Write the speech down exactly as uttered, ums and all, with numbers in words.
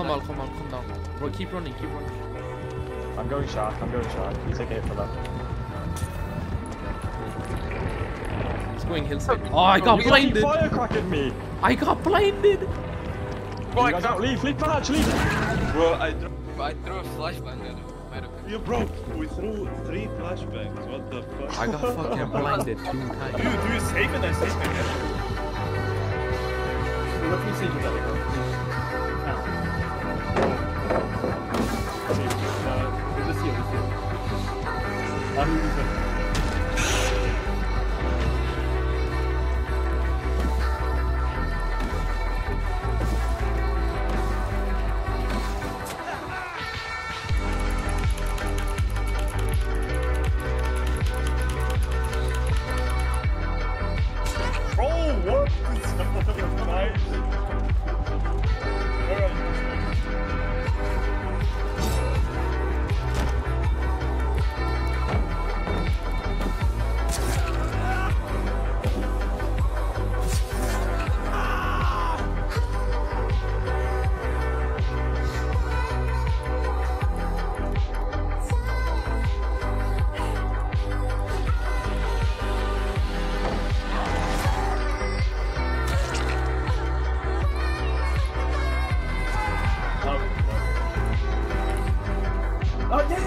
come on, come on, come down. Bro, keep running, keep running. I'm going shark, I'm going shark. You take it for that. He's going hillside. Oh, I got you blinded. You firecracking me. I got blinded. Bro, you guys leave, leave, Patch, leave. Bro, I threw, I threw a flashbang at him. You broke. We threw three flashbangs. What the fuck? I got fucking blinded two times. Do you, do you save it? I save it. Let me see you that. Let's see, let's see. I'm using. Oh, yeah!